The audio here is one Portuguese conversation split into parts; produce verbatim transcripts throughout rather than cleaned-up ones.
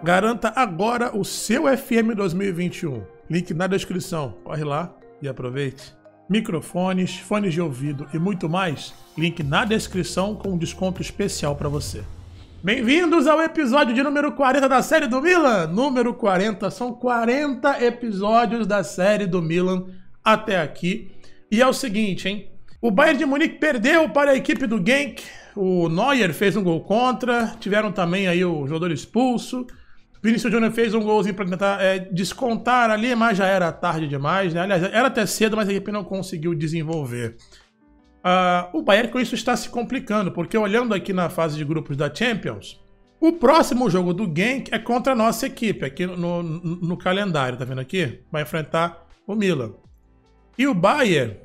Garanta agora o seu F M dois mil e vinte e um. Link na descrição. Corre lá e aproveite. Microfones, fones de ouvido e muito mais. Link na descrição com um desconto especial para você. Bem-vindos ao episódio de número quarenta da série do Milan. Número quarenta, são quarenta episódios da série do Milan até aqui. E é o seguinte, hein? O Bayern de Munique perdeu para a equipe do Genk. O Neuer fez um gol contra. Tiveram também aí o jogador expulso. Vinícius Júnior fez um golzinho para tentar é, descontar ali, mas já era tarde demais, né? Aliás, era até cedo, mas a equipe não conseguiu desenvolver. Uh, o Bayern com isso está se complicando, porque olhando aqui na fase de grupos da Champions, o próximo jogo do Genk é contra a nossa equipe, aqui no, no, no calendário, tá vendo aqui? Vai enfrentar o Milan. E o Bayern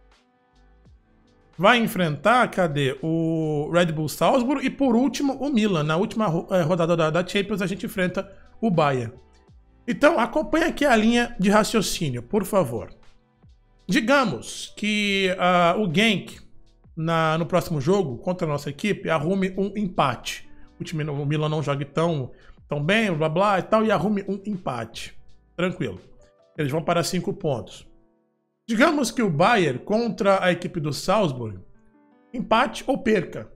vai enfrentar, cadê? O Red Bull Salzburg e, por último, o Milan. Na última rodada da, da Champions, a gente enfrenta o Bayern. Então, acompanha aqui a linha de raciocínio, por favor. Digamos que uh, o Genk, na, no próximo jogo, contra a nossa equipe, arrume um empate. O, time, o Milan não jogue tão, tão bem, blá blá e tal, e arrume um empate. Tranquilo. Eles vão para cinco pontos. Digamos que o Bayern contra a equipe do Salzburg empate ou perca.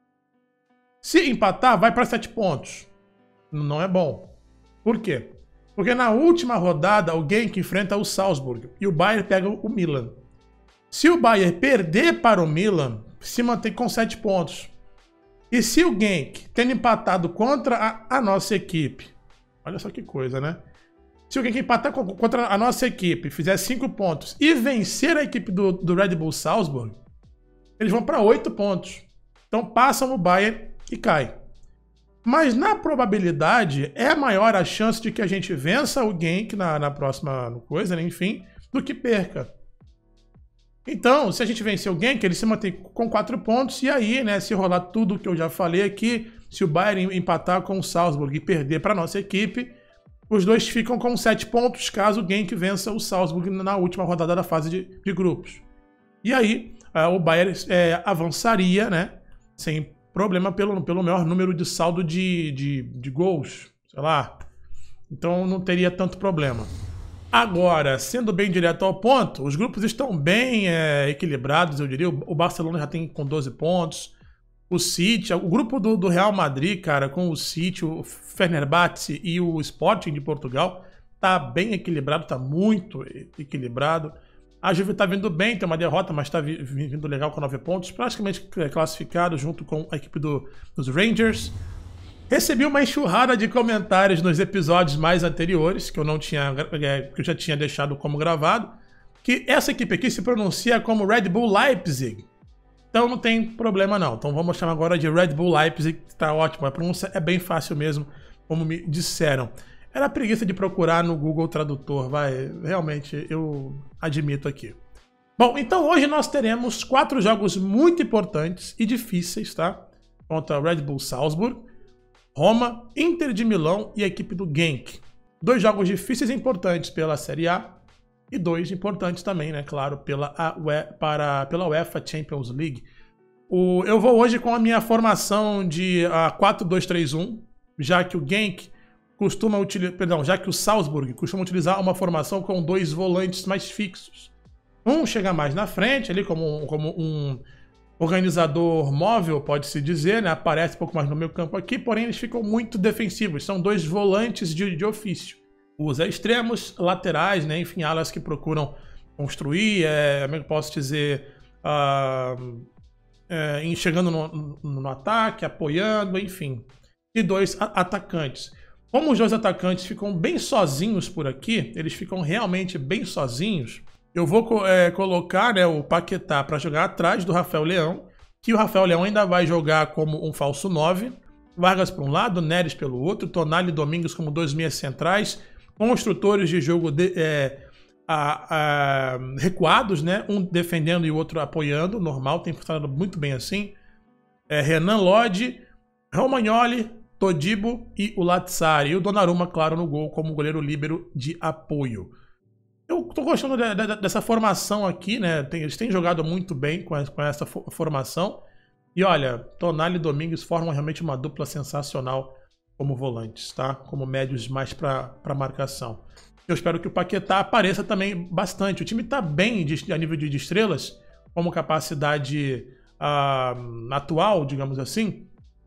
Se empatar, vai para sete pontos. Não é bom. Por quê? Porque na última rodada o Genk enfrenta o Salzburg e o Bayern pega o Milan. Se o Bayern perder para o Milan, se mantém com sete pontos. E se o Genk, tendo empatado contra a, a nossa equipe, olha só que coisa, né? Se o Genk empatar contra a nossa equipe, fizer cinco pontos e vencer a equipe do, do Red Bull Salzburg, eles vão para oito pontos. Então passam o Bayern e cai. Mas na probabilidade, é maior a chance de que a gente vença o Genk na, na próxima coisa, né? Enfim, do que perca. Então, se a gente vencer o Genk, ele se mantém com quatro pontos. E aí, né, se rolar tudo que eu já falei aqui, se o Bayern empatar com o Salzburg e perder para a nossa equipe, os dois ficam com sete pontos caso o Genk vença o Salzburg na última rodada da fase de, de grupos. E aí, uh, o Bayern é, avançaria, né, sem problema pelo, pelo maior número de saldo de, de, de gols, sei lá. Então não teria tanto problema. Agora, sendo bem direto ao ponto, os grupos estão bem é, equilibrados, eu diria. O Barcelona já tem com doze pontos. O City, o grupo do, do Real Madrid, cara, com o City, o Fenerbahçe e o Sporting de Portugal, tá bem equilibrado, tá muito equilibrado. A Juve tá vindo bem, tem uma derrota, mas tá vindo legal com nove pontos, praticamente classificado junto com a equipe do, dos Rangers. Recebi uma enxurrada de comentários nos episódios mais anteriores, que eu não tinha, que eu já tinha deixado como gravado, que essa equipe aqui se pronuncia como Red Bull Leipzig. Então não tem problema não. Então vamos chamar agora de Red Bull Leipzig, que tá ótimo. A pronúncia é bem fácil mesmo, como me disseram. Era preguiça de procurar no Google Tradutor, vai. Realmente, eu admito aqui. Bom, então hoje nós teremos quatro jogos muito importantes e difíceis, tá? Contra o Red Bull Salzburg, Roma, Inter de Milão e a equipe do Genk. Dois jogos difíceis e importantes pela Série A. E dois importantes também, né? Claro, pela, a, para, pela UEFA Champions League. O, eu vou hoje com a minha formação de uh, quatro dois três um, já que o Genk costuma utilizar, perdão, já que o Salzburg costuma utilizar uma formação com dois volantes mais fixos. Um chega mais na frente, ali como, como um organizador móvel, pode-se dizer, né? Aparece um pouco mais no meio campo aqui, porém eles ficam muito defensivos. São dois volantes de, de ofício. Usa extremos, laterais, né? Enfim, alas que procuram construir, é, como eu posso dizer, uh, é, chegando no, no ataque, apoiando, enfim. E dois atacantes. Como os dois atacantes ficam bem sozinhos por aqui, eles ficam realmente bem sozinhos, eu vou é, colocar, né, o Paquetá para jogar atrás do Rafael Leão, que o Rafael Leão ainda vai jogar como um falso nove, Vargas para um lado, Neres pelo outro, Tonali e Domingos como dois meias centrais, construtores de jogo de, é, a, a, recuados, né? Um defendendo e o outro apoiando, normal, tem funcionado muito bem assim. É, Renan Lodge, Romagnoli, Todibo e o Lazzari. E o Donnarumma, claro, no gol como goleiro líbero de apoio. Eu tô gostando de, de, dessa formação aqui, né? Tem, eles têm jogado muito bem com, com essa formação. E olha, Tonali e Domingos formam realmente uma dupla sensacional como volantes, tá? Como médios mais para marcação. Eu espero que o Paquetá apareça também bastante. O time está bem de, a nível de, de estrelas, como capacidade uh, atual, digamos assim.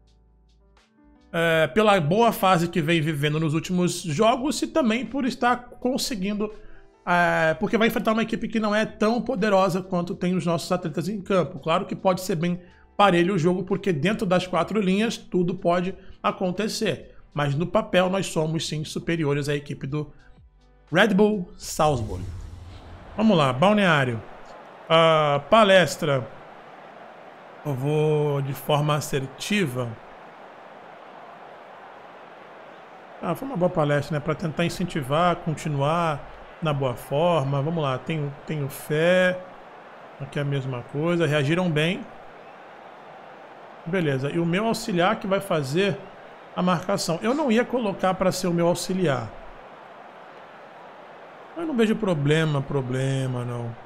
É, pela boa fase que vem vivendo nos últimos jogos e também por estar conseguindo... É, porque vai enfrentar uma equipe que não é tão poderosa quanto tem os nossos atletas em campo. Claro que pode ser bem parelho o jogo, porque dentro das quatro linhas tudo pode acontecer. Mas no papel nós somos sim superiores à equipe do Red Bull Salzburg. Vamos lá, balneário. Uh, palestra. Eu vou de forma assertiva. Ah, foi uma boa palestra, né? Para tentar incentivar, continuar na boa forma. Vamos lá, tenho, tenho fé. Aqui é a mesma coisa. Reagiram bem. Beleza. E o meu auxiliar que vai fazer a marcação. Eu não ia colocar para ser o meu auxiliar. Eu não vejo problema, problema, não.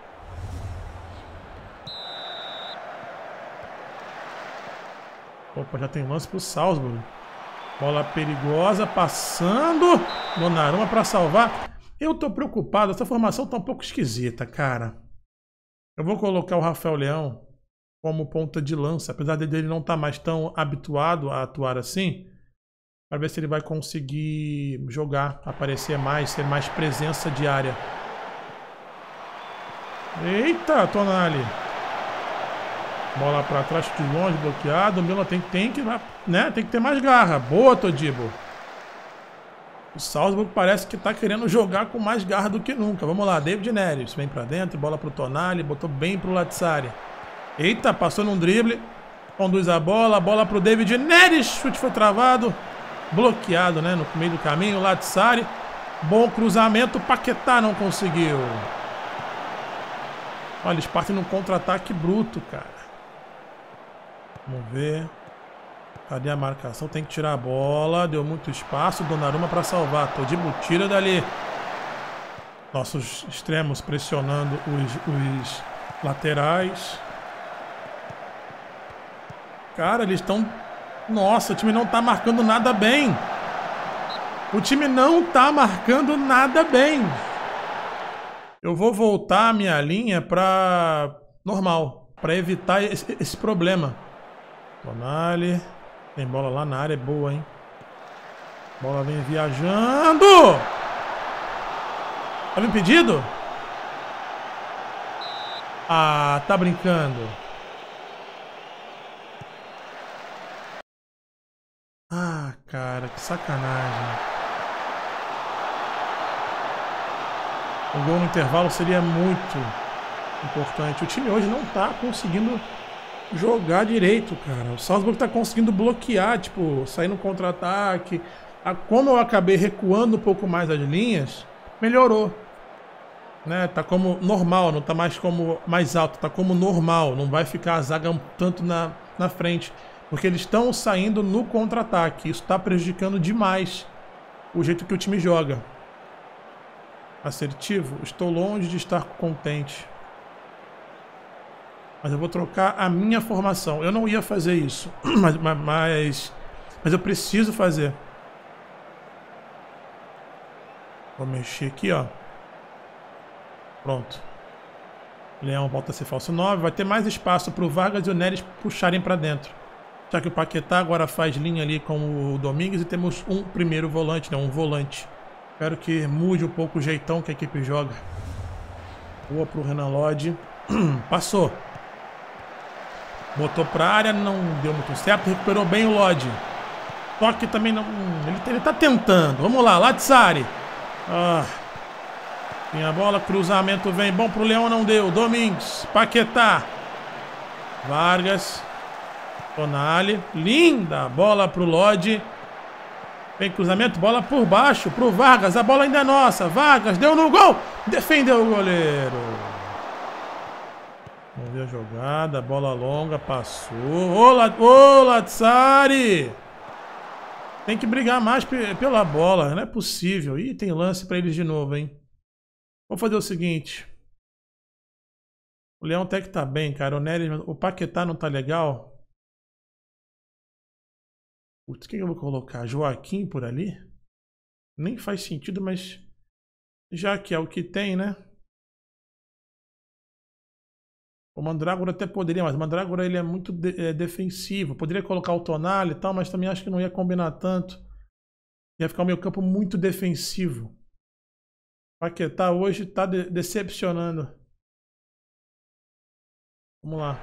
Opa, já tem lance pro Salzburg. Bola perigosa, passando. Donnarumma para salvar. Eu tô preocupado, essa formação tá um pouco esquisita, cara. Eu vou colocar o Rafael Leão como ponta de lança, apesar dele não estar mais tão habituado a atuar assim, para ver se ele vai conseguir jogar, aparecer mais, ter mais presença de área. Eita, Tonali. Bola para trás de longe, bloqueado. O Milan tem, tem, que, né, tem que ter mais garra. Boa, Todibo. O Salzburg parece que está querendo jogar com mais garra do que nunca. Vamos lá, David Neres vem para dentro, bola para o Tonali, botou bem para o Lazzari. Eita, passou num drible, conduz a bola, bola para o David Neres, chute foi travado, bloqueado, né, no meio do caminho, Lazzari. Bom cruzamento, Paquetá não conseguiu. Olha, eles partem num contra-ataque bruto, cara. Vamos ver. Cadê a marcação? Tem que tirar a bola. Deu muito espaço. Donnarumma para salvar. Todibo tira dali. Nossos extremos pressionando os, os laterais. Cara, eles estão... Nossa, o time não tá marcando nada bem. O time não tá marcando nada bem. Eu vou voltar a minha linha para normal. Para evitar esse, esse problema. Tonali... Tem bola lá na área, é boa, hein? Bola vem viajando! Olha o impedido? Ah, tá brincando. Ah, cara, que sacanagem. O gol no intervalo seria muito importante. O time hoje não tá conseguindo jogar direito, cara. O Salzburg tá conseguindo bloquear, tipo, sair no contra-ataque. Como eu acabei recuando um pouco mais as linhas, melhorou. Né? Tá como normal, não tá mais como mais alto, tá como normal. Não vai ficar a zaga um tanto na, na frente. Porque eles estão saindo no contra-ataque. Isso tá prejudicando demais o jeito que o time joga. Assertivo? Estou longe de estar contente. Mas eu vou trocar a minha formação. Eu não ia fazer isso. Mas, mas, mas eu preciso fazer. Vou mexer aqui, ó. Pronto. Leão volta a ser falso nove. Vai ter mais espaço para o Vargas e o Neres puxarem para dentro. Já que o Paquetá agora faz linha ali com o Domingues e temos um primeiro volante, né? Um volante. Espero que mude um pouco o jeitão que a equipe joga. Boa para o Renan Lodge. Passou. Botou pra área, não deu muito certo. Recuperou bem o Lodge. Toque também não... Ele, ele tá tentando. Vamos lá, Lazzari. Ah. Tem a bola, cruzamento vem. Bom pro Leão, não deu. Domingues, Paquetá. Vargas. Tonali. Linda bola pro Lodge. Vem cruzamento, bola por baixo pro Vargas. A bola ainda é nossa. Vargas deu no gol. Defendeu o goleiro. Vamos ver a jogada, bola longa, passou. Ô, ô Lazzari! Tem que brigar mais pela bola, não é possível. Ih, tem lance pra eles de novo, hein? Vou fazer o seguinte. O Leão até que tá bem, cara. O Neres, o Paquetá não tá legal. Putz, quem eu vou colocar? Joaquim por ali? Nem faz sentido, mas já que é o que tem, né? O Mandrágora até poderia, mas o Mandrágora ele é muito de, é, defensivo. Poderia colocar o Tonali e tal, mas também acho que não ia combinar tanto. Ia ficar o meio campo muito defensivo. Paquetá hoje tá de decepcionando. Vamos lá.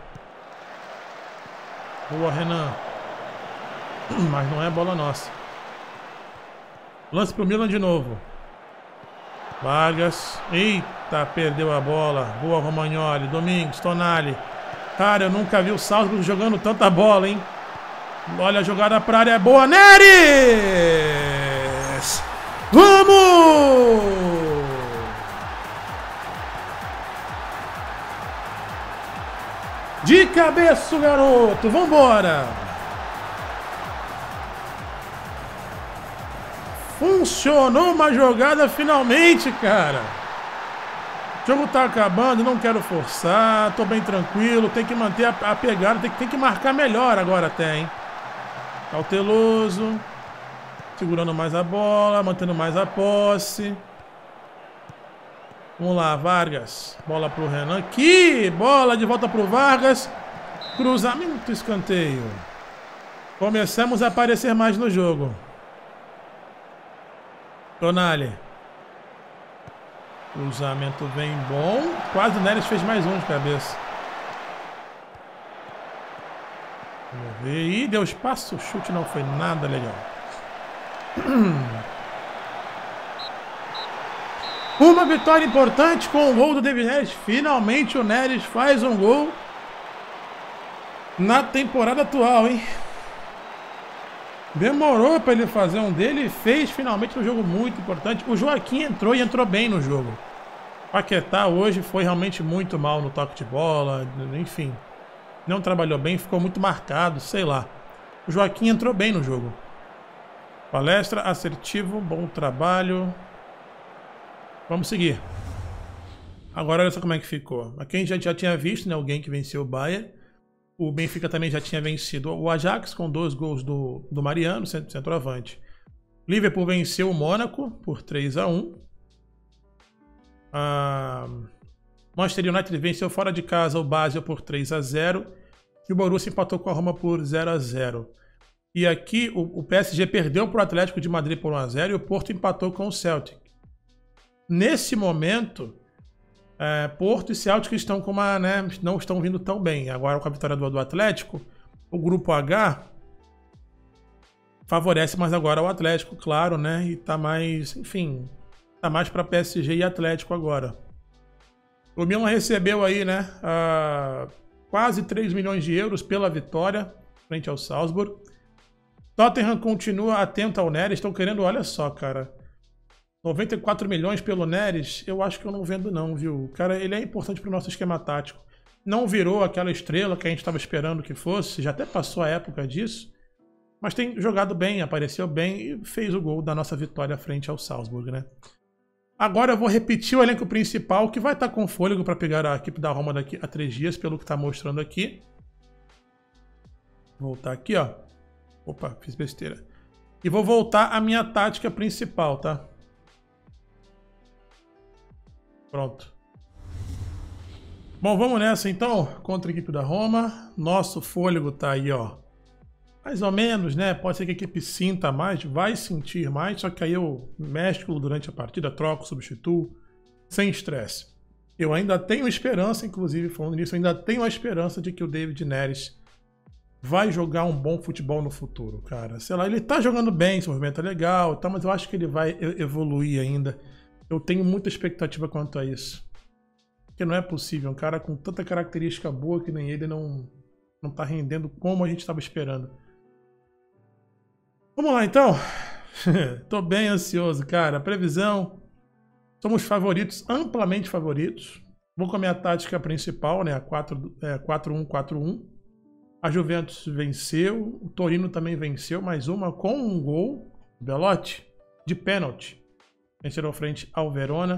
Boa, Renan. Mas não é bola nossa. Lance pro Milan de novo. Vargas. Eita, perdeu a bola. Boa, Romagnoli. Domingos, Tonali. Cara, eu nunca vi o Salzburg jogando tanta bola, hein? Olha a jogada pra área. Boa, Neres! Vamos! De cabeça, garoto. Vambora! Funcionou uma jogada finalmente, cara. O jogo tá acabando, não quero forçar, tô bem tranquilo, tem que manter a, a pegada, tem, tem que marcar melhor agora até, hein. Cauteloso, segurando mais a bola, mantendo mais a posse. Vamos lá, Vargas, bola pro Renan, que bola de volta pro Vargas, cruzamento, escanteio. Começamos a aparecer mais no jogo. Tonali. Cruzamento vem bom. Quase o Neres fez mais um de cabeça. Vamos ver. Ih, deu espaço. O chute não foi nada legal. Uma vitória importante com o gol do David Neres. Finalmente o Neres faz um gol na temporada atual, hein? Demorou para ele fazer um dele e fez finalmente um jogo muito importante. O Joaquim entrou e entrou bem no jogo. O Paquetá hoje foi realmente muito mal no toque de bola, enfim. Não trabalhou bem, ficou muito marcado, sei lá. O Joaquim entrou bem no jogo. Palestra, assertivo, bom trabalho. Vamos seguir. Agora olha só como é que ficou. Aqui a gente já, já tinha visto, né, alguém que venceu o Bayern. O Benfica também já tinha vencido o Ajax com dois gols do, do Mariano, centroavante. Liverpool venceu o Mônaco por três a um. A Manchester United venceu fora de casa o Basel por três a zero. E o Borussia empatou com a Roma por zero a zero. E aqui o, o P S G perdeu para o Atlético de Madrid por um a zero e o Porto empatou com o Celtic. Nesse momento... É, Porto e Celtic estão com uma, né, não estão vindo tão bem. Agora com a vitória do, do Atlético, o grupo H favorece mais agora o Atlético, claro, né? E tá mais, enfim, tá mais para P S G e Atlético agora. O Milan recebeu aí, né, uh, quase três milhões de euros pela vitória frente ao Salzburg. Tottenham continua atento ao Neres, estão querendo, olha só, cara. noventa e quatro milhões pelo Neres, eu acho que eu não vendo não, viu? Cara, ele é importante para o nosso esquema tático. Não virou aquela estrela que a gente estava esperando que fosse, já até passou a época disso, mas tem jogado bem, apareceu bem e fez o gol da nossa vitória frente ao Salzburg, né? Agora eu vou repetir o elenco principal, que vai estar com fôlego para pegar a equipe da Roma daqui a três dias, pelo que está mostrando aqui. Vou voltar aqui, ó. Opa, fiz besteira. E vou voltar à minha tática principal, tá? Pronto. Bom, vamos nessa então, contra a equipe da Roma. Nosso fôlego tá aí, ó. Mais ou menos, né? Pode ser que a equipe sinta mais, vai sentir mais, só que aí eu mesclo durante a partida, troco, substituo, sem estresse. Eu ainda tenho esperança, inclusive, falando nisso, eu ainda tenho a esperança de que o David Neres vai jogar um bom futebol no futuro, cara. Sei lá, ele tá jogando bem, esse movimento é legal, tá, mas eu acho que ele vai evoluir ainda. Eu tenho muita expectativa quanto a isso. Porque não é possível, um cara com tanta característica boa que nem ele não, não tá rendendo como a gente estava esperando. Vamos lá então. Tô bem ansioso, cara. Previsão. Somos favoritos, amplamente favoritos. Vou com a minha tática principal, né? A quatro um quatro um. A Juventus venceu. O Torino também venceu, mais uma com um gol. Belotti, de pênalti. Venceram frente ao Verona.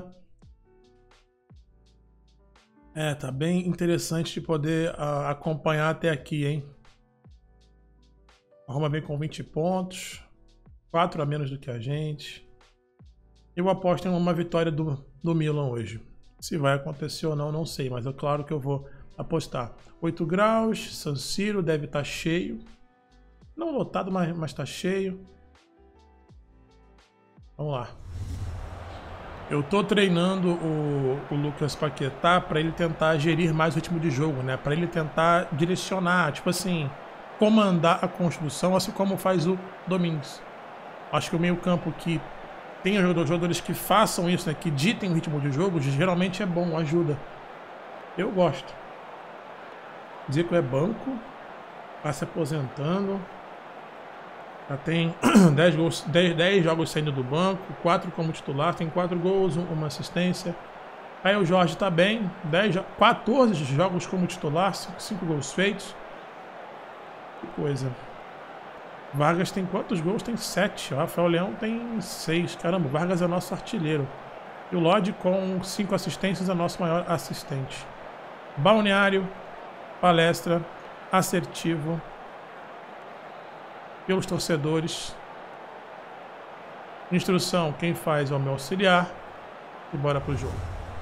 É, tá bem interessante de poder uh, acompanhar até aqui, hein? A Roma vem com vinte pontos. quatro a menos do que a gente. Eu aposto em uma vitória do, do Milan hoje. Se vai acontecer ou não, não sei. Mas é claro que eu vou apostar. oito graus. San Siro deve estar cheio. Não lotado, mas está cheio. Vamos lá. Eu tô treinando o, o Lucas Paquetá para ele tentar gerir mais o ritmo de jogo, né? Para ele tentar direcionar, tipo assim, comandar a construção, assim como faz o Domingos. Acho que o meio-campo que tem jogadores que façam isso, né? Que ditem o ritmo de jogo, geralmente é bom, ajuda. Eu gosto. Zico é banco, tá se aposentando. Já tem dez, gols, dez, dez jogos saindo do banco, quatro como titular, tem quatro gols, uma assistência. Aí o Jorge tá bem, dez, quatorze jogos como titular, cinco gols feitos. Que coisa. Vargas tem quantos gols? Tem sete. O Rafael Leão tem seis. Caramba, o Vargas é nosso artilheiro. E o Lodi com cinco assistências é nosso maior assistente. Balneário, palestra, assertivo. Pelos torcedores. Instrução, quem faz é o meu auxiliar. E bora pro jogo.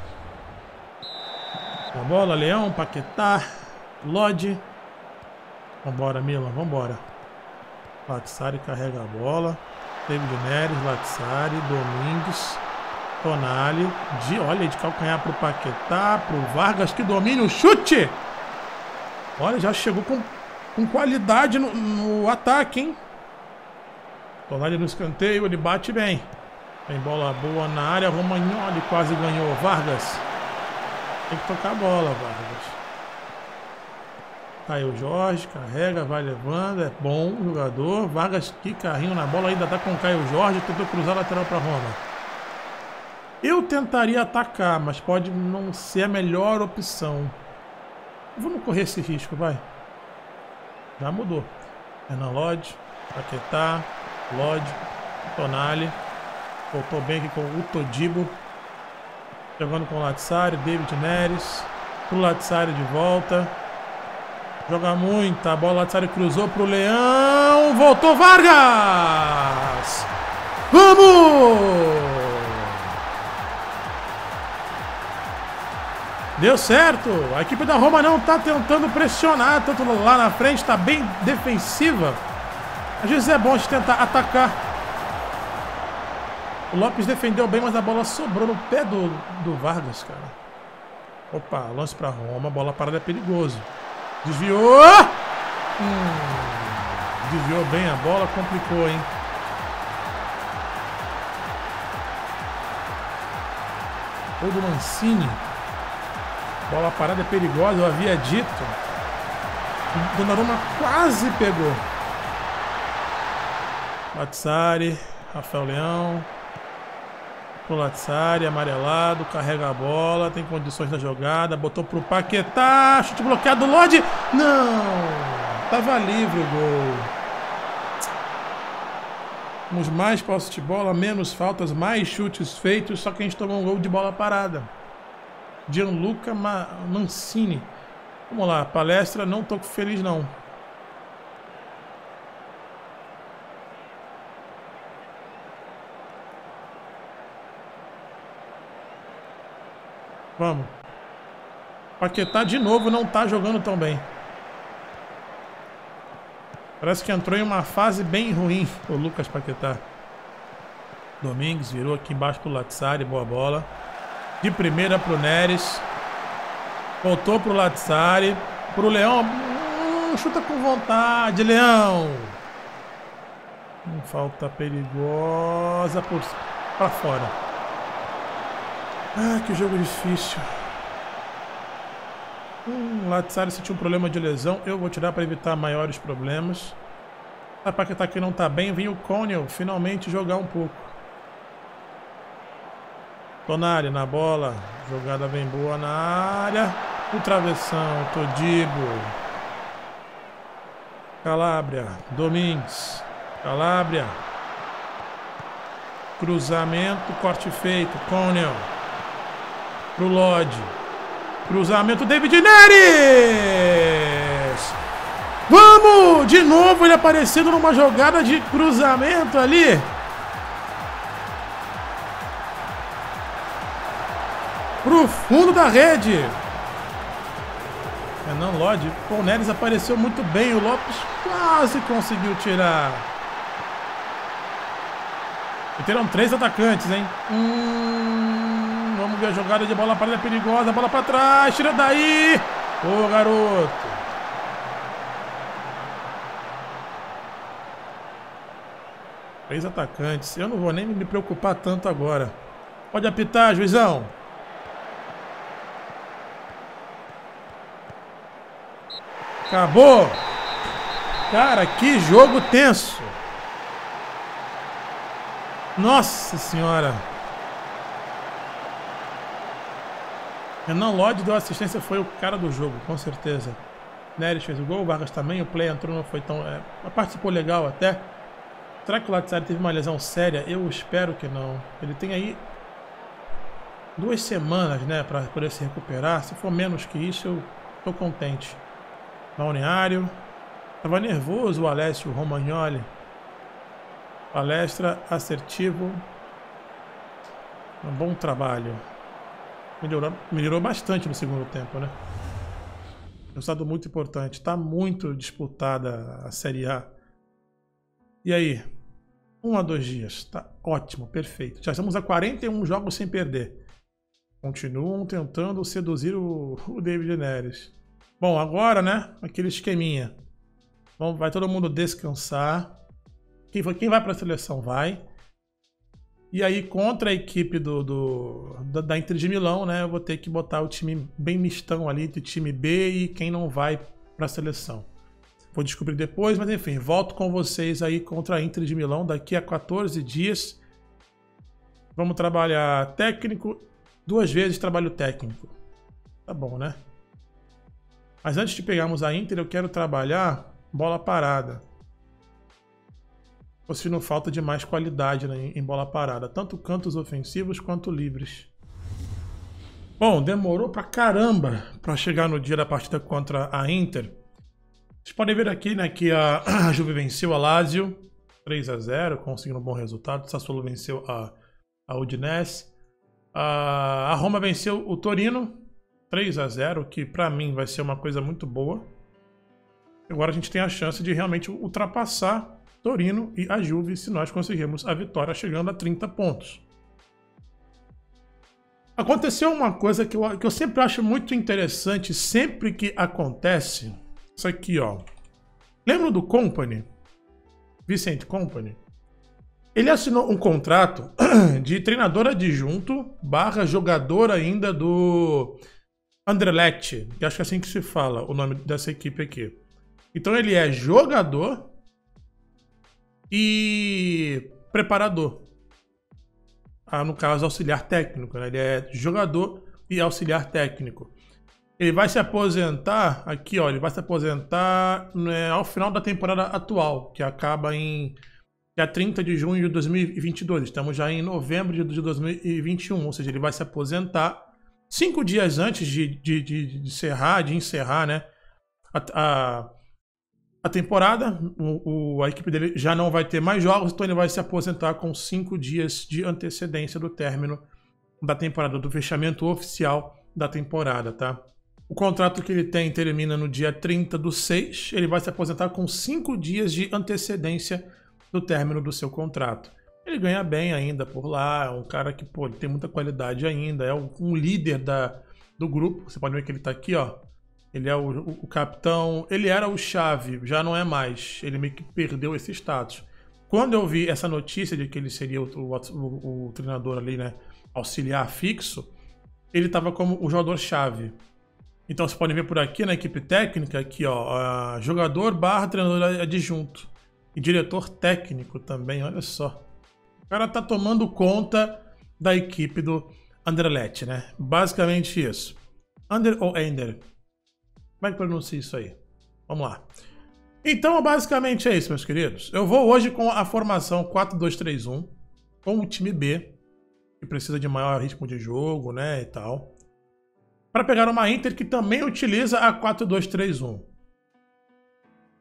A bola, Leão, Paquetá, Lodi. Vambora, Milan, vambora. Lazzari carrega a bola. David Neres, Lazzari, Domingues, Tonali. De, olha, de calcanhar pro Paquetá, pro Vargas, que domina o chute. Olha, já chegou com... com qualidade no, no ataque, hein? Tonali no escanteio, ele bate bem. Tem bola boa na área, Romagnoli quase ganhou. Vargas. Tem que tocar a bola, Vargas. Aí o Jorge, carrega, vai levando, é bom jogador. Vargas, que carrinho na bola, ainda tá com o Caio Jorge, tentou cruzar a lateral para Roma. Eu tentaria atacar, mas pode não ser a melhor opção. Vamos correr esse risco, vai. Já mudou. Renan Lodi, Paquetá, Lodi, Tonali. Voltou bem aqui com o Todibo. Jogando com o Lazzari, David Neres. Pro Lazzari de volta. Joga muito. A bola, o Lazzari cruzou pro Leão. Voltou Vargas! Vamos! Deu certo. A equipe da Roma não está tentando pressionar, tanto lá na frente, está bem defensiva. Às vezes é bom a gente tentar atacar. O Lopes defendeu bem, mas a bola sobrou no pé do, do Vargas, cara. Opa, lance para Roma, bola parada é perigoso. Desviou! Hum, desviou bem a bola, complicou, hein? Gol do Mancini. Bola parada é perigosa, eu havia dito. Donnarumma quase pegou. Lazzari, Rafael Leão. Pro Lazzari, amarelado, carrega a bola, tem condições da jogada, botou pro Paquetá, chute bloqueado, Lodi. Não! Tava livre o gol. Temos mais posse de bola, menos faltas, mais chutes feitos, só que a gente tomou um gol de bola parada. Gianluca Mancini. Vamos lá, palestra, não tô feliz não. Vamos. Paquetá de novo não tá jogando tão bem. Parece que entrou em uma fase bem ruim o Lucas Paquetá. Domingues virou aqui embaixo pro Lazzari, boa bola. De primeira pro Neres. Voltou pro Lazzari. Pro Leão. Hum, chuta com vontade, Leão. Hum, falta perigosa por, pra fora. Ah, que jogo difícil. Hum, Lazzari sentiu um problema de lesão. Eu vou tirar para evitar maiores problemas. A Paquetá aqui não tá bem. Vem o Coniel finalmente jogar um pouco. Tonali na bola. Jogada bem boa na área. O travessão. Todibo. Calabria. Domingues. Calabria. Cruzamento. Corte feito. Coniel. Pro Lodi. Cruzamento, David Neres! Vamos! Gol! De novo ele aparecendo numa jogada de cruzamento ali. Pro fundo da rede. Renan Lodge. Pô, o Neres apareceu muito bem. O Lopes quase conseguiu tirar. E terão três atacantes, hein? Hum, vamos ver a jogada de bola parada perigosa. Bola pra trás. Tira daí. Ô, garoto. Três atacantes. Eu não vou nem me preocupar tanto agora. Pode apitar, juizão. Acabou! Cara, que jogo tenso! Nossa senhora! Renan Lodge deu assistência, foi o cara do jogo, com certeza. Neres fez o gol, o Vargas também, o play entrou, não foi tão... É, participou legal até. Será que o Lazzari teve uma lesão séria? Eu espero que não. Ele tem aí duas semanas, né, para poder se recuperar. Se for menos que isso, eu tô contente. Balneário. Tava nervoso o Alessio Romagnoli. Palestra, assertivo. Um bom trabalho. Melhorou, melhorou bastante no segundo tempo, né? Resultado muito importante. Tá muito disputada a Série A. E aí? Um a dois dias. Tá ótimo, perfeito. Já estamos a quarenta e um jogos sem perder. Continuam tentando seduzir o, o David Neres. Bom, agora, né, aquele esqueminha. Bom, vai todo mundo descansar. Quem, quem vai para a seleção vai. E aí, contra a equipe do, do, da, da Inter de Milão, né, eu vou ter que botar o time bem mistão ali, de time B e quem não vai para a seleção. Vou descobrir depois, mas enfim, volto com vocês aí contra a Inter de Milão daqui a quatorze dias. Vamos trabalhar técnico, duas vezes trabalho técnico. Tá bom, né? Mas antes de pegarmos a Inter, eu quero trabalhar bola parada. Tô sentindo falta de mais qualidade, né, em bola parada. Tanto cantos ofensivos quanto livres. Bom, demorou pra caramba pra chegar no dia da partida contra a Inter. Vocês podem ver aqui, né, que a, a Juve venceu a Lazio três a zero, conseguindo um bom resultado. O Sassuolo venceu a, a Udinese. A, a Roma venceu o Torino três a zero, que pra mim vai ser uma coisa muito boa. Agora a gente tem a chance de realmente ultrapassar Torino e a Juve se nós conseguirmos a vitória chegando a trinta pontos. Aconteceu uma coisa que eu, que eu sempre acho muito interessante, sempre que acontece, isso aqui, ó. Lembra do Kompany? Vicente Kompany? Ele assinou um contrato de treinador adjunto barra jogador ainda do Anderlecht, que acho que é assim que se fala o nome dessa equipe aqui. Então ele é jogador e preparador. Ah, no caso, auxiliar técnico, né? Ele é jogador e auxiliar técnico. Ele vai se aposentar, aqui ó, ele vai se aposentar, né, ao final da temporada atual, que acaba em dia trinta de junho de dois mil e vinte e dois. Estamos já em novembro de dois mil e vinte e um, ou seja, ele vai se aposentar cinco dias antes de, de, de, de encerrar, de encerrar, né, a, a, a temporada. O, o, a equipe dele já não vai ter mais jogos, então ele vai se aposentar com cinco dias de antecedência do término da temporada, do fechamento oficial da temporada, tá? O contrato que ele tem termina no dia trinta do seis, ele vai se aposentar com cinco dias de antecedência do término do seu contrato. Ele ganha bem ainda por lá, é um cara que, pô, ele tem muita qualidade ainda, é um líder da, do grupo. Você pode ver que ele tá aqui, ó. Ele é o, o, o capitão, ele era o chave, já não é mais. Ele meio que perdeu esse status. Quando eu vi essa notícia de que ele seria o, o, o, o treinador ali, né, auxiliar fixo, ele tava como o jogador-chave. Então vocês podem ver por aqui na equipe técnica, aqui ó, jogador barra treinador adjunto. E diretor técnico também, olha só. O cara tá tomando conta da equipe do Anderlecht, né? Basicamente isso. Under ou Ender? Como é que pronuncia isso aí? Vamos lá. Então, basicamente é isso, meus queridos. Eu vou hoje com a formação quatro dois três um, com o time B, que precisa de maior ritmo de jogo, né, e tal, para pegar uma Inter que também utiliza a quatro dois três um.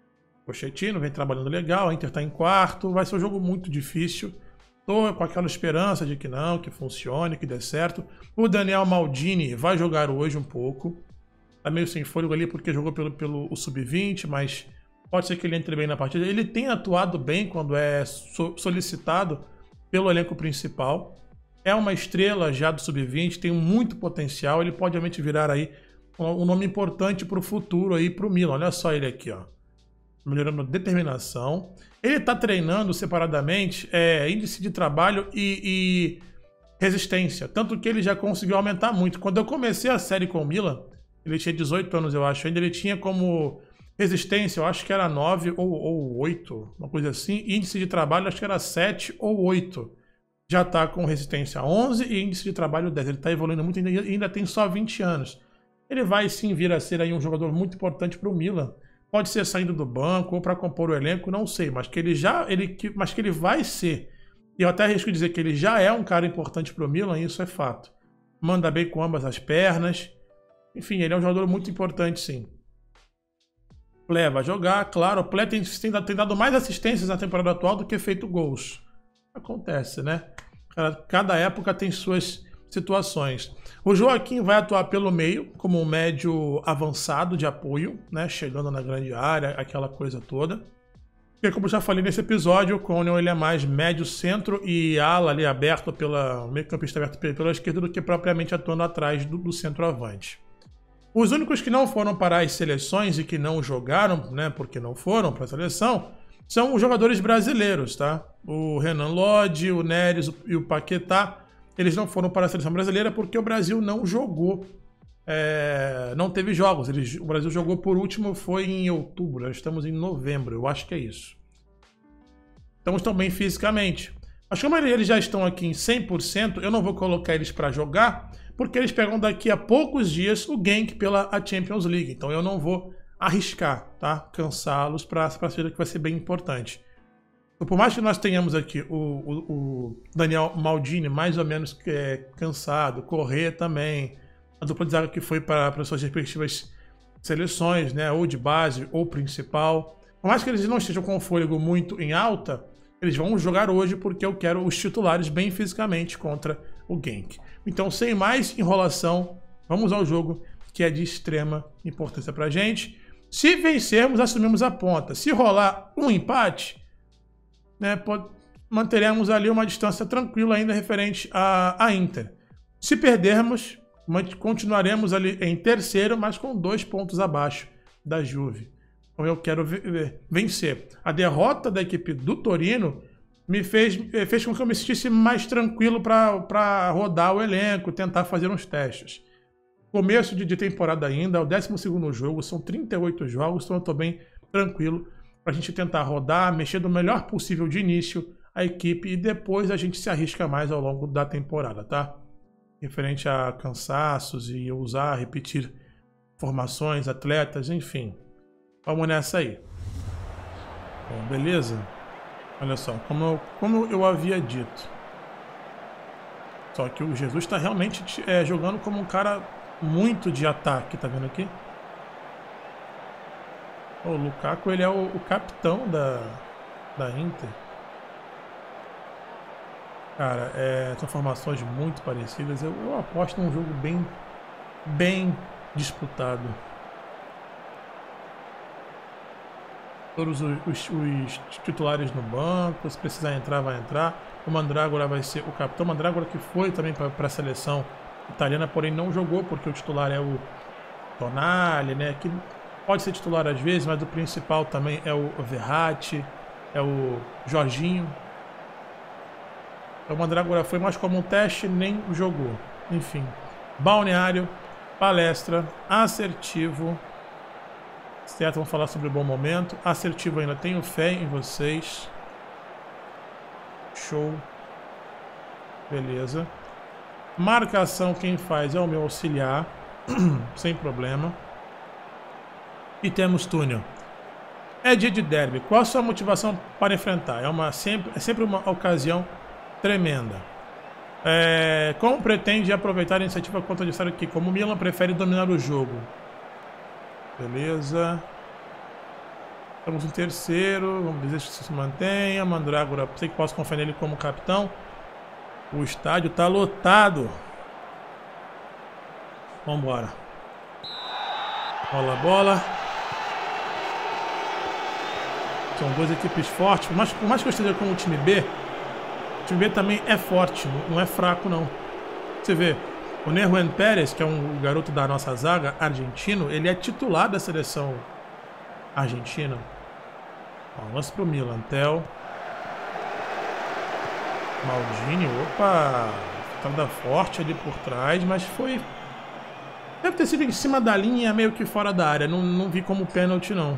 Pochettino vem trabalhando legal, a Inter tá em quarto, vai ser um jogo muito difícil. Tô com aquela esperança de que não, que funcione, que dê certo. O Daniel Maldini vai jogar hoje um pouco. Tá meio sem fôlego ali porque jogou pelo, pelo sub vinte, mas pode ser que ele entre bem na partida. Ele tem atuado bem quando é so, solicitado pelo elenco principal. É uma estrela já do sub vinte, tem muito potencial. Ele pode realmente virar aí um nome importante para o futuro aí para o Milan. Olha só ele aqui, ó. Melhorando a determinação. Ele está treinando separadamente é, índice de trabalho e, e resistência. Tanto que ele já conseguiu aumentar muito. Quando eu comecei a série com o Milan, ele tinha dezoito anos, eu acho. Ainda ele tinha como resistência, eu acho que era nove ou, ou oito, uma coisa assim. Índice de trabalho, acho que era sete ou oito. Já está com resistência onze e índice de trabalho dez. Ele está evoluindo muito e ainda, ainda tem só vinte anos. Ele vai sim vir a ser aí um jogador muito importante para o Milan. Pode ser saindo do banco ou para compor o elenco, não sei, mas que ele já, ele, mas que ele vai ser. E eu até arrisco dizer que ele já é um cara importante para o Milan, isso é fato. Manda bem com ambas as pernas. Enfim, ele é um jogador muito importante, sim. Plé vai jogar, claro. O Plé tem, tem, tem dado mais assistências na temporada atual do que feito gols. Acontece, né? Cada época tem suas situações. O Joaquim vai atuar pelo meio, como um médio avançado de apoio, né? Chegando na grande área, aquela coisa toda. Porque, como eu já falei nesse episódio, o Conan ele é mais médio centro e ala ali aberto pela meio campista aberto pela esquerda do que propriamente atuando atrás do, do centroavante. Os únicos que não foram para as seleções e que não jogaram, né? Porque não foram para a seleção, são os jogadores brasileiros, tá? O Renan Lodge, o Neres e o Paquetá. Eles não foram para a seleção brasileira porque o Brasil não jogou, é, não teve jogos. Eles, o Brasil jogou por último, foi em outubro, nós estamos em novembro, eu acho que é isso. Então estão bem fisicamente. Mas como eles já estão aqui em cem por cento, eu não vou colocar eles para jogar, porque eles pegam daqui a poucos dias o Genk pela a Champions League. Então eu não vou arriscar, tá? Cansá-los para a partida que vai ser bem importante. Então, por mais que nós tenhamos aqui o, o, o Daniel Maldini mais ou menos é, cansado, Corrêa também, a dupla de zaga que foi para as suas respectivas seleções, né, ou de base ou principal. Por mais que eles não estejam com o fôlego muito em alta, eles vão jogar hoje porque eu quero os titulares bem fisicamente contra o Genk. Então, sem mais enrolação, vamos ao jogo que é de extrema importância para a gente. Se vencermos, assumimos a ponta. Se rolar um empate, né, pode, manteremos ali uma distância tranquila ainda referente à, à Inter. Se perdermos, continuaremos ali em terceiro, mas com dois pontos abaixo da Juve. Então eu quero vencer. A derrota da equipe do Torino me fez, fez com que eu me sentisse mais tranquilo para rodar o elenco, tentar fazer uns testes. Começo de, de temporada ainda, é o décimo segundo jogo, são trinta e oito jogos, então eu estou bem tranquilo para a gente tentar rodar, mexer do melhor possível de início a equipe e depois a gente se arrisca mais ao longo da temporada, tá? Referente a cansaços e usar, repetir formações, atletas, enfim. Vamos nessa aí. Bom, beleza? Olha só, como eu, como eu havia dito. Só que o Jesus está realmente é, jogando como um cara muito de ataque, tá vendo aqui? O Lukaku, ele é o, o capitão da, da Inter. Cara, é, são formações muito parecidas. Eu, eu aposto num jogo bem, bem disputado. Todos os, os, os titulares no banco. Se precisar entrar, vai entrar. O Mandrágora vai ser o capitão. O Mandrágora que foi também para a seleção italiana, porém não jogou porque o titular é o Tonali, né? Que pode ser titular às vezes, mas o principal também é o Verratti, é o Jorginho. O Mandrágora foi mais como um teste, nem jogou. Enfim, Balneário, palestra, assertivo. Certo, vamos falar sobre o bom momento. Assertivo ainda, tenho fé em vocês. Show. Beleza. Marcação quem faz é o meu auxiliar. Sem problema. E temos túnel. É dia de derby. Qual a sua motivação para enfrentar? É, uma, sempre, é sempre uma ocasião tremenda. É, como pretende aproveitar a iniciativa contra o adversário aqui? Como o Milan prefere dominar o jogo? Beleza. Estamos em terceiro. Vamos dizer que se mantenha. Mandrágora, sei que posso confiar nele como capitão. O estádio tá lotado. Vambora. Bola, bola. São duas equipes fortes. Por mais, por mais que eu esteja com o time B, o time B também é forte, não é fraco não. Você vê, o Neruen Pérez, que é um garoto da nossa zaga, argentino, ele é titular da seleção argentina. Ó, lance pro Milan, Tel. Maldini, opa, entrada forte ali por trás, mas foi... Deve ter sido em cima da linha, meio que fora da área, não, não vi como pênalti não.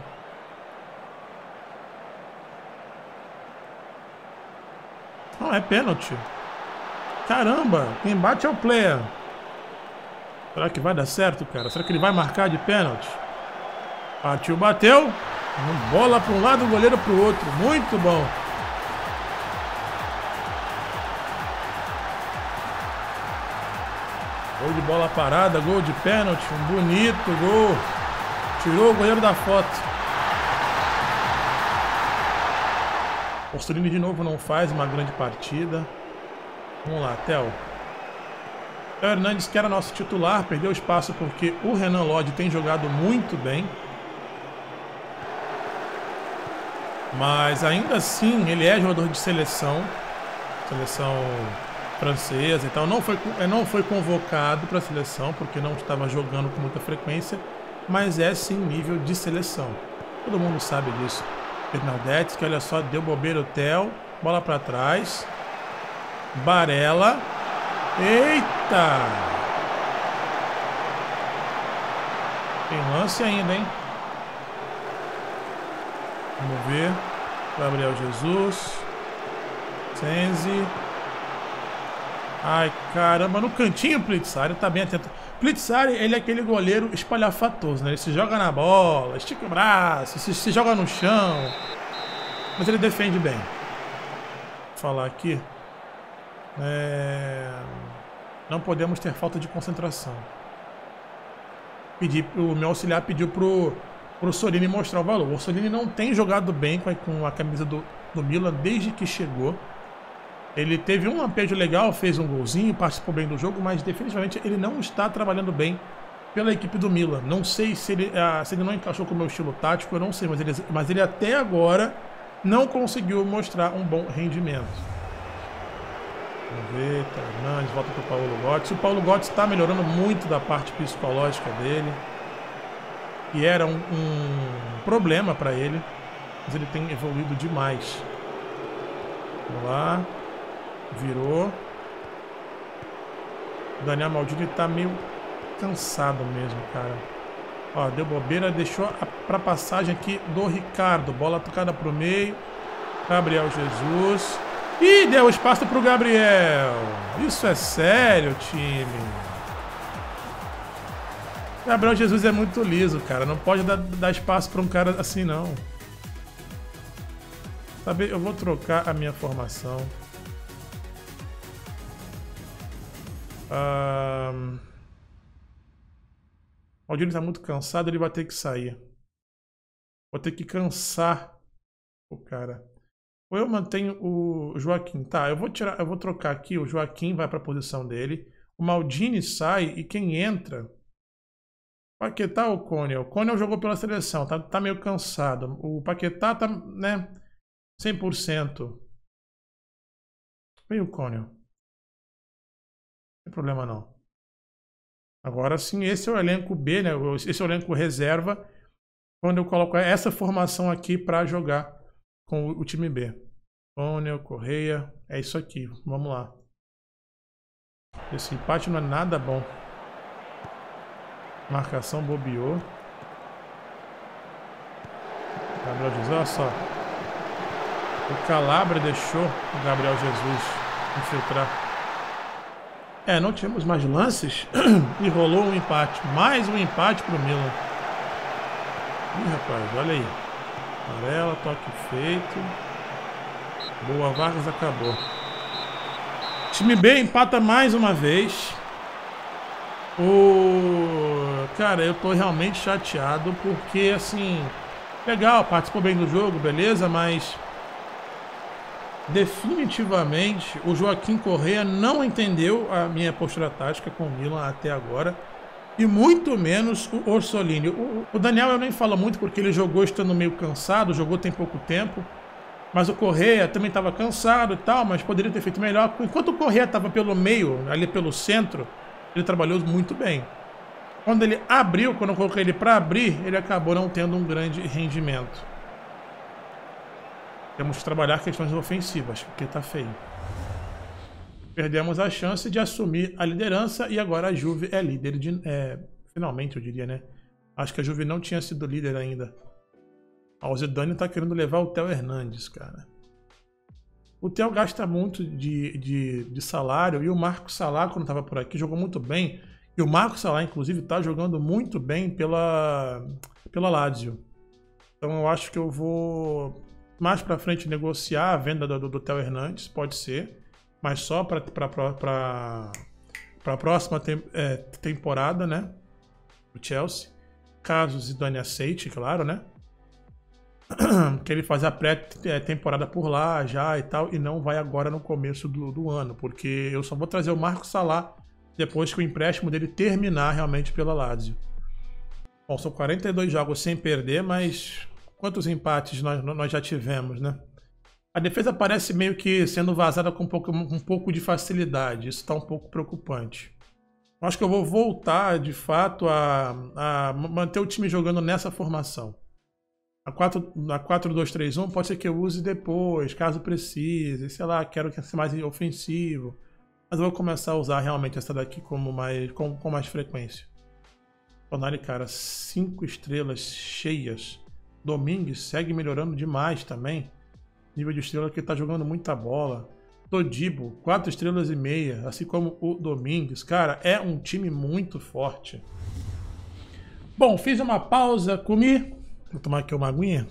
Não, é pênalti. Caramba, quem bate é o player. Será que vai dar certo, cara? Será que ele vai marcar de pênalti? Partiu, bateu. Bola para um lado, o goleiro para o outro. Muito bom. Gol de bola parada, gol de pênalti. Um bonito gol. Tirou o goleiro da foto. Orsolini de novo não faz uma grande partida. Vamos lá, Theo. O Hernandes, que era nosso titular, perdeu espaço porque o Renan Lodge tem jogado muito bem. Mas ainda assim, ele é jogador de seleção. Seleção francesa. Então não foi, não foi convocado para a seleção porque não estava jogando com muita frequência. Mas é sim nível de seleção. Todo mundo sabe disso. Bernadette, que olha só, deu bobeira o Theo. Bola para trás. Barella. Eita! Tem lance ainda, hein? Vamos ver. Gabriel Jesus. Senzi. Ai, caramba. No cantinho, Plitzari tá bem atento. Plitzari, ele é aquele goleiro espalhafatoso, né? Ele se joga na bola, estica o braço, se, se joga no chão. Mas ele defende bem. Vou falar aqui. É... Não podemos ter falta de concentração. Pedi, o meu auxiliar pediu pro, pro Orsolini mostrar o valor. O Orsolini não tem jogado bem com a, com a camisa do, do Milan desde que chegou. Ele teve um lampejo legal, fez um golzinho, participou bem do jogo, mas definitivamente ele não está trabalhando bem pela equipe do Milan. Não sei se ele, ah, se ele não encaixou com o meu estilo tático, eu não sei, mas ele, mas ele até agora não conseguiu mostrar um bom rendimento. Vamos ver, tá, Hernandes, volta para o Paulo Götze. O Paulo Götze está melhorando muito da parte psicológica dele, que era um, um problema para ele, mas ele tem evoluído demais. Vamos lá. Virou. O Daniel Maldini tá meio cansado mesmo, cara. Ó, deu bobeira, deixou a, pra passagem aqui do Ricardo. Bola tocada pro meio. Gabriel Jesus. Ih, deu espaço pro Gabriel. Isso é sério, time. Gabriel Jesus é muito liso, cara. Não pode dar, dar espaço pra um cara assim, não. Sabe, eu vou trocar a minha formação. Um... O Aldini tá muito cansado, ele vai ter que sair. Vou ter que cansar o cara. Ou eu mantenho o Joaquim. Tá, eu vou tirar, eu vou trocar aqui. O Joaquim vai para a posição dele. O Maldini sai e quem entra? Paquetá ou Coniel? O Coniel jogou pela seleção, tá, tá meio cansado. O Paquetá tá, né, cem por cento. Vem o Coniel. Não tem problema não. Agora sim, esse é o elenco B, né? Esse é o elenco reserva. Quando eu coloco essa formação aqui para jogar com o time B. Coniel, Correia, é isso aqui. Vamos lá. Esse empate não é nada bom. Marcação bobeou. Gabriel Jesus, olha só. O Calabria deixou o Gabriel Jesus infiltrar. É, não tivemos mais lances e rolou um empate. Mais um empate pro Milan. Ih, rapaz, olha aí. Amarela, toque feito. Boa, Vargas acabou. Time B empata mais uma vez. O... Cara, eu tô realmente chateado porque, assim, Legal, participou bem do jogo, beleza, mas definitivamente o Joaquim Correa não entendeu a minha postura tática com o Milan até agora. E muito menos o Orsolini. O, o Daniel eu nem falo muito porque ele jogou estando meio cansado, jogou tem pouco tempo. Mas o Correa também estava cansado e tal, mas poderia ter feito melhor. Enquanto o Correa estava pelo meio, ali pelo centro, ele trabalhou muito bem. Quando ele abriu, quando eu coloquei ele para abrir, ele acabou não tendo um grande rendimento. Temos que trabalhar questões ofensivas, porque está feio. Perdemos a chance de assumir a liderança e agora a Juve é líder de... É, finalmente, eu diria, né? Acho que a Juve não tinha sido líder ainda. Ah, o Zidane tá querendo levar o Theo Hernandes, cara. O Theo gasta muito de, de, de salário e o Marco Salá, quando tava por aqui, jogou muito bem. E o Marco Salá, inclusive, tá jogando muito bem pela, pela Lazio. Então eu acho que eu vou mais pra frente negociar a venda do, do Theo Hernandes, pode ser. Mas só para a próxima tem, é, temporada, né? O Chelsea. Caso o Zidane aceite, claro, né? Que ele faz a pré-temporada por lá já e tal. E não vai agora no começo do, do ano. Porque eu só vou trazer o Marco Salá depois que o empréstimo dele terminar realmente pela Lazio. Bom, são quarenta e dois jogos sem perder, mas quantos empates nós, nós já tivemos, né? A defesa parece meio que sendo vazada com um pouco, um pouco de facilidade. Isso está um pouco preocupante. Acho que eu vou voltar, de fato, a, a manter o time jogando nessa formação. A quatro dois três um pode ser que eu use depois, caso precise. Sei lá, quero ser mais ofensivo. Mas eu vou começar a usar realmente essa daqui como mais, com, com mais frequência. Tonali, cara, cinco estrelas cheias. Domingues segue melhorando demais também. Nível de estrela que ele tá jogando muita bola. Todibo, quatro estrelas e meia, assim como o Domingues. Cara, é um time muito forte. Bom, fiz uma pausa, comi. Vou tomar aqui uma aguinha.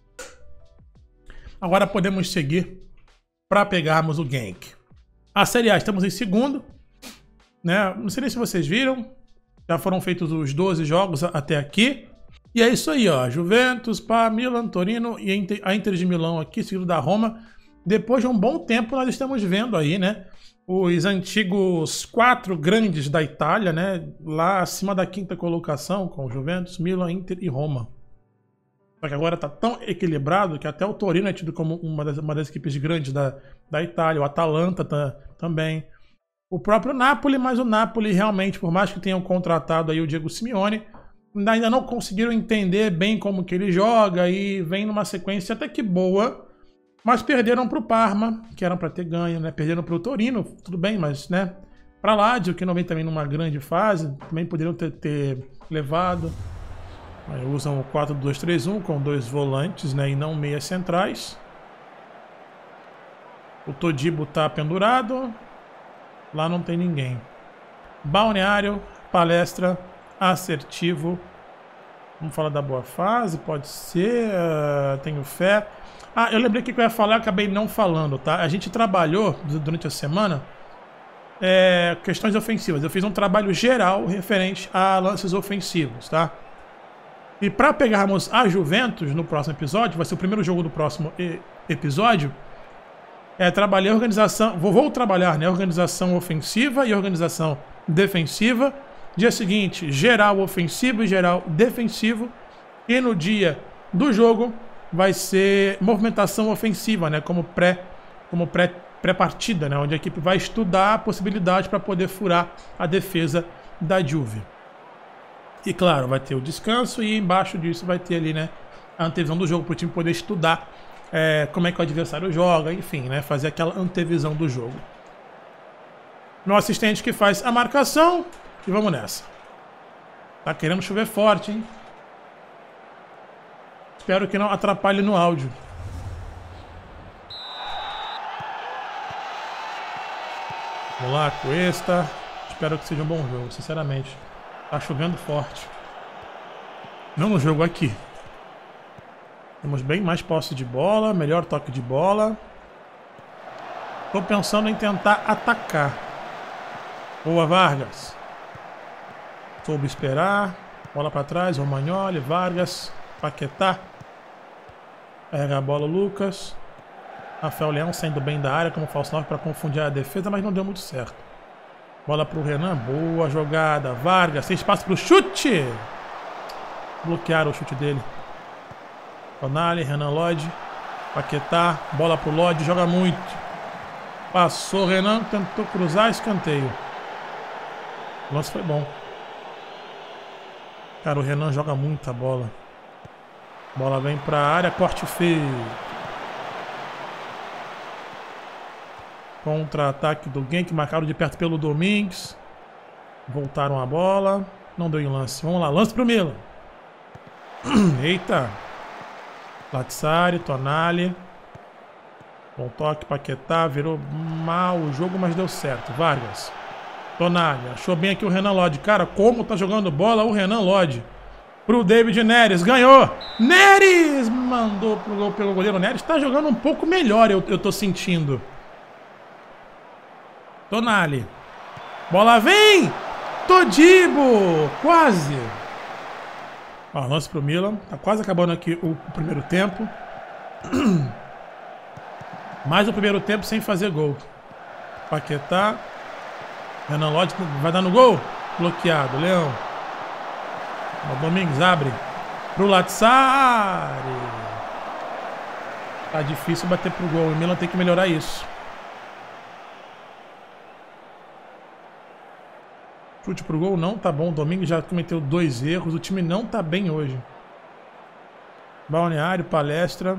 Agora podemos seguir para pegarmos o Genk. A Série A, estamos em segundo. Né? Não sei nem se vocês viram. Já foram feitos os doze jogos até aqui. E é isso aí, ó. Juventus, Pá, Milan, Torino e a Inter de Milão aqui, seguido da Roma. Depois de um bom tempo, nós estamos vendo aí, né? Os antigos quatro grandes da Itália, né? Lá acima da quinta colocação, com Juventus, Milan, Inter e Roma. Só que agora tá tão equilibrado que até o Torino é tido como uma das, uma das equipes grandes da, da Itália. O Atalanta tá, também. O próprio Napoli, mas o Napoli realmente, por mais que tenham contratado aí o Diego Simeone, ainda não conseguiram entender bem como que ele joga e vem numa sequência até que boa, mas perderam para o Parma, que eram para ter ganho, né? Perderam para o Torino, tudo bem, mas, né? Para Lazio, que não vem também numa grande fase, também poderiam ter, ter levado. Aí usam o quatro dois três um com dois volantes, né? E não meias centrais. O Todibo tá pendurado. Lá não tem ninguém. Balneário, Palestra, assertivo. Vamos falar da boa fase, pode ser. Uh, tenho fé. Ah, eu lembrei que eu ia falar, acabei não falando, tá? A gente trabalhou durante a semana é, questões ofensivas. Eu fiz um trabalho geral referente a lances ofensivos, tá? E para pegarmos a Juventus no próximo episódio, vai ser o primeiro jogo do próximo e episódio. É, trabalhei a organização, vou, vou trabalhar, né? Organização ofensiva e organização defensiva. Dia seguinte, geral ofensivo e geral defensivo. E no dia do jogo vai ser movimentação ofensiva, né? Como pré, como pré, pré-partida, né? Onde a equipe vai estudar a possibilidade para poder furar a defesa da Juve. E claro, vai ter o descanso e embaixo disso vai ter ali, né? A antevisão do jogo para o time poder estudar é, como é que o adversário joga, enfim, né? Fazer aquela antevisão do jogo. Meu assistente que faz a marcação. E vamos nessa. Tá querendo chover forte, hein? Espero que não atrapalhe no áudio. Vamos lá, Cuesta. Espero que seja um bom jogo, sinceramente. Tá chovendo forte. Não no jogo aqui. Temos bem mais posse de bola, melhor toque de bola. Tô pensando em tentar atacar. Boa, Vargas. Soube esperar. Bola para trás, Romagnoli, Vargas, Paquetá. Pega a bola, Lucas. Rafael Leão saindo bem da área como falso nove para confundir a defesa, mas não deu muito certo. Bola pro Renan, boa jogada. Vargas, sem espaço pro chute. Bloquearam o chute dele. Tonali, Renan Lodge. Paquetá, bola pro Lodge, joga muito. Passou, Renan, tentou cruzar, escanteio. O lance foi bom. Cara, o Renan joga muita bola. Bola vem pra área, corte feio. Contra-ataque do Genk, marcado de perto pelo Domingues. Voltaram a bola. Não deu em lance. Vamos lá, lance pro Milan. Eita. Lazzari, Tonali. Bom toque, Paquetá. Virou mal o jogo, mas deu certo. Vargas. Tonali. Achou bem aqui o Renan Lodge. Cara, como tá jogando bola o Renan Lodge. Pro David Neres. Ganhou. Neres! Mandou pro gol pelo goleiro. Neres tá jogando um pouco melhor, eu, eu tô sentindo. Tonali. Bola vem! Todibo! Quase! Ó, lance pro Milan. Tá quase acabando aqui o, o primeiro tempo. Mais o primeiro tempo sem fazer gol. Paquetá. Renan Lodge vai dar no gol. Bloqueado. Leão. O Domingues abre. Pro Lazzari. Tá difícil bater pro gol. O Milan tem que melhorar isso. Chute pro gol não tá bom. O Domingues já cometeu dois erros. O time não tá bem hoje. Balneário, Palestra.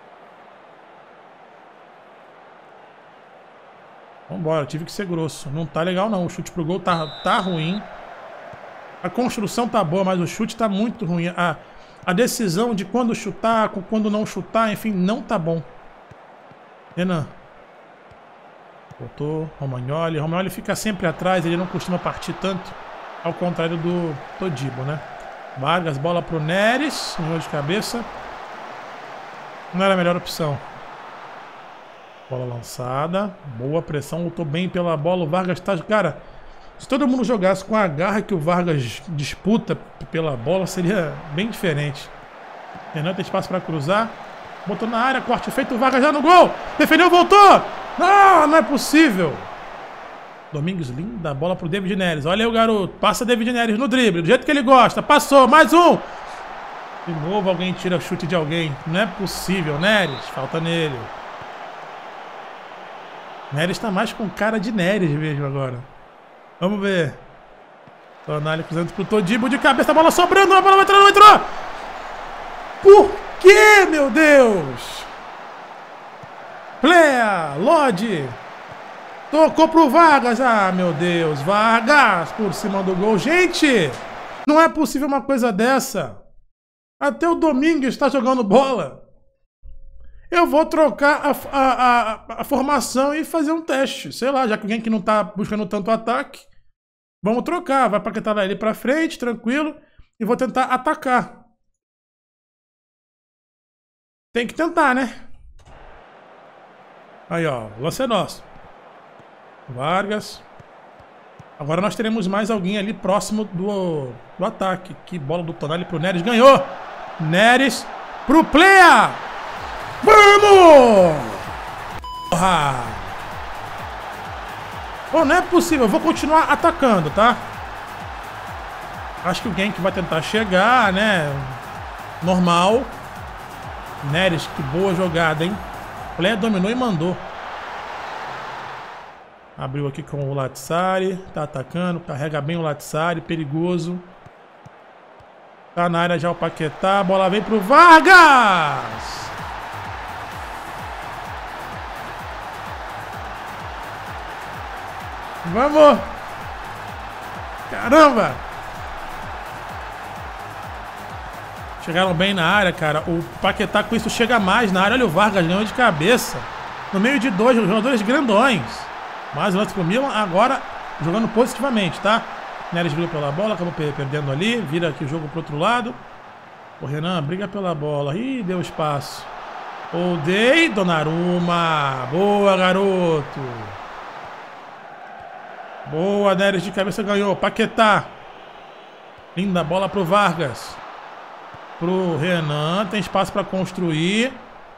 Vambora, tive que ser grosso. Não tá legal não. O chute pro gol tá, tá ruim. A construção tá boa, mas o chute tá muito ruim. A, a decisão de quando chutar, quando não chutar, enfim, não tá bom. Renan. Voltou, Romagnoli. Romagnoli fica sempre atrás, ele não costuma partir tanto. Ao contrário do Todibo, né? Vargas, bola pro Neres. Senhor de cabeça. Não era a melhor opção. Bola lançada. Boa pressão, lutou bem pela bola. O Vargas tá... Cara, se todo mundo jogasse com a garra que o Vargas disputa pela bola, seria bem diferente. Renan tem espaço para cruzar. Botou na área, corte feito. O Vargas já no gol. Defendeu, voltou. Não, não é possível. Domingues, linda bola pro David Neres. Olha aí o garoto. Passa David Neres no drible, do jeito que ele gosta. Passou, mais um. De novo alguém tira o chute de alguém. Não é possível, Neres. Falta nele. Neres tá mais com cara de Neres mesmo agora. Vamos ver. Tonali cruzando pro Todibo de cabeça. A bola sobrando. A bola vai entrar, não entrou. Por que, meu Deus? Plea, Lodge. Tocou pro Vargas. Ah, meu Deus. Vargas por cima do gol. Gente, não é possível uma coisa dessa. Até o Domingues está jogando bola. Eu vou trocar a, a, a, a formação e fazer um teste. Sei lá, já que alguém que não tá buscando tanto ataque. Vamos trocar. Vai paquetar ele pra frente, tranquilo. E vou tentar atacar. Tem que tentar, né? Aí, ó. O lance é nosso. Vargas. Agora nós teremos mais alguém ali próximo do, do ataque. Que bola do Tonali pro Neres. Ganhou! Neres pro Plea! Vamos! Porra! Bom, não é possível. Eu vou continuar atacando, tá? Acho que o Genk vai tentar chegar, né? Normal. Neres, que boa jogada, hein? Plea dominou e mandou. Abriu aqui com o Lazzari. Tá atacando. Carrega bem o Lazzari. Perigoso. Tá na área já o Paquetá. A bola vem pro Vargas! Vamos! Caramba! Chegaram bem na área, cara. O Paquetá com isso chega mais na área. Olha o Vargas ganhou de cabeça. No meio de dois jogadores grandões. Mais um lance pro Milan. Agora jogando positivamente, tá? Neres briga pela bola. Acabou perdendo ali. Vira aqui o jogo pro outro lado. O Renan briga pela bola. Ih, deu espaço. Oldei. Donnarumma. Boa, garoto. Boa, Neres de cabeça ganhou. Paquetá. Linda bola pro Vargas. Pro Renan. Tem espaço para construir.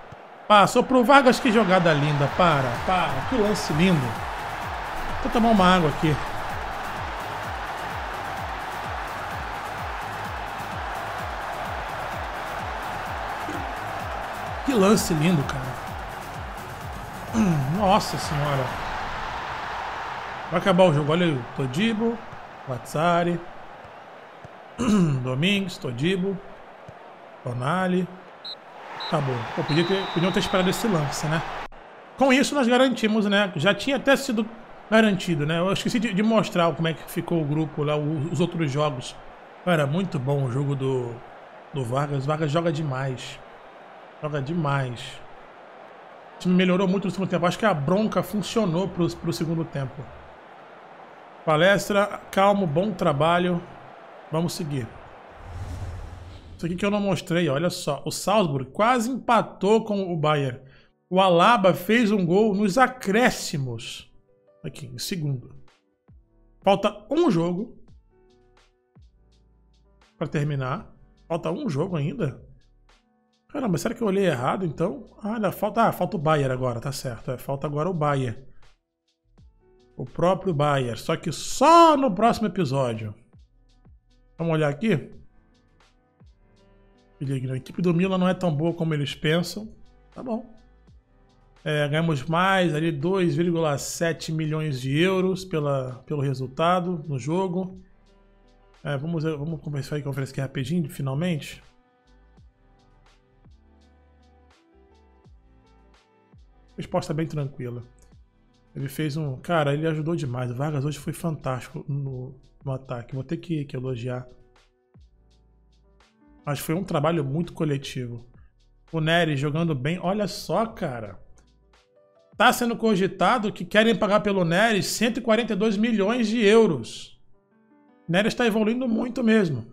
Passou pro Vargas, que jogada linda. Para, para. Que lance lindo. Vou tomar uma água aqui. Que lance lindo, cara. Nossa senhora. Vai acabar o jogo. Olha aí. Todibo, Lazzari, Domingues, Todibo, Tonali. Acabou. Pô, podia ter, podiam ter esperado esse lance, né? Com isso nós garantimos, né? Já tinha até sido garantido, né? Eu esqueci de, de mostrar como é que ficou o grupo lá, os outros jogos. Era muito bom o jogo do, do Vargas. O Vargas joga demais. Joga demais. O time melhorou muito no segundo tempo. Acho que a bronca funcionou pro, pro segundo tempo. Palestra, calmo, bom trabalho. Vamos seguir. Isso aqui que eu não mostrei, olha só. O Salzburg quase empatou com o Bayern. O Alaba fez um gol nos acréscimos. Aqui, em segundo. Falta um jogo para terminar. Falta um jogo ainda. Caramba, será que eu olhei errado então? Ah, não, falta, ah, falta o Bayern agora, tá certo. É, falta agora o Bayern. O próprio Bayern. Só que só no próximo episódio. Vamos olhar aqui. A equipe do Milan não é tão boa como eles pensam. Tá bom. É, ganhamos mais ali dois vírgula sete milhões de euros pela, pelo resultado no jogo. É, vamos, vamos conversar aí com a conferência aqui rapidinho, finalmente. Resposta bem tranquila. Ele fez um... Cara, ele ajudou demais. O Vargas hoje foi fantástico no, no ataque. Vou ter que, que elogiar. Mas foi um trabalho muito coletivo. O Neres jogando bem. Olha só, cara. Tá sendo cogitado que querem pagar pelo Neres cento e quarenta e dois milhões de euros. O Neres está evoluindo muito mesmo.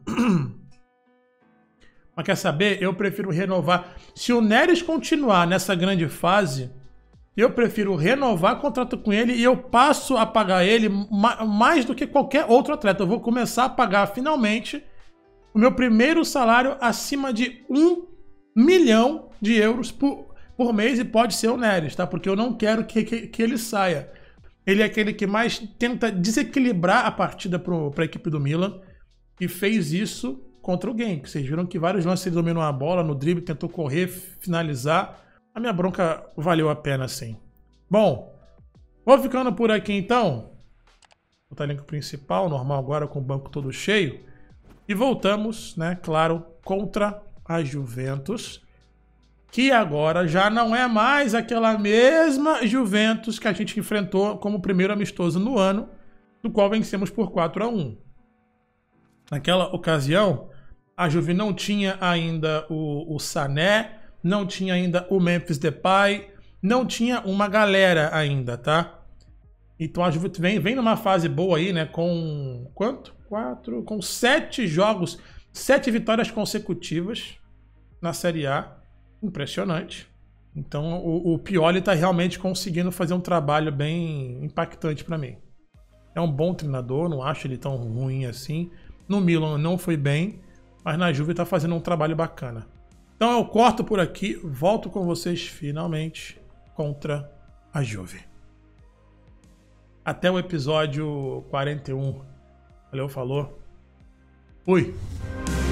Mas quer saber? Eu prefiro renovar. Se o Neres continuar nessa grande fase... Eu prefiro renovar contrato com ele e eu passo a pagar ele mais do que qualquer outro atleta. Eu vou começar a pagar finalmente o meu primeiro salário acima de um milhão de euros por, por mês e pode ser o Neres, tá? Porque eu não quero que, que, que ele saia. Ele é aquele que mais tenta desequilibrar a partida para a equipe do Milan e fez isso contra o Genk. Vocês viram que vários lances ele dominou a bola no drible, tentou correr, finalizar. A minha bronca valeu a pena, sim. Bom, vou ficando por aqui então. O elenco principal, normal agora com o banco todo cheio. E voltamos, né, claro, contra a Juventus. Que agora já não é mais aquela mesma Juventus que a gente enfrentou como primeiro amistoso no ano, do qual vencemos por quatro a um. Naquela ocasião, a Juve não tinha ainda o, o Sané, não tinha ainda o Memphis Depay, não tinha uma galera ainda, tá? Então a Juve vem, vem numa fase boa aí, né? Com quanto? Quatro, com sete jogos, sete vitórias consecutivas na Série A. Impressionante. Então o, o Pioli tá realmente conseguindo fazer um trabalho bem impactante para mim. É um bom treinador, não acho ele tão ruim assim. No Milan não foi bem, mas na Juve tá fazendo um trabalho bacana. Então eu corto por aqui, volto com vocês finalmente contra a Juve. Até o episódio quarenta e um. Valeu, falou. Fui.